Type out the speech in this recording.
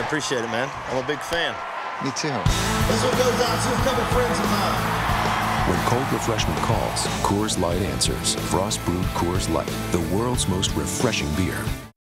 appreciate it, man. I'm a big fan. Me too. This one goes out to a couple friends of mine. When cold refreshment calls, Coors Light answers. Frost brewed Coors Light, the world's most refreshing beer.